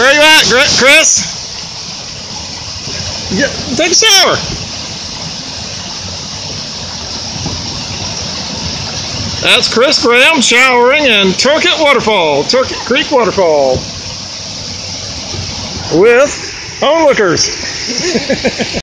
Where are you at, Chris? Take a shower. That's Chris Graham showering in Turket Waterfall, Turket Creek Waterfall, with onlookers.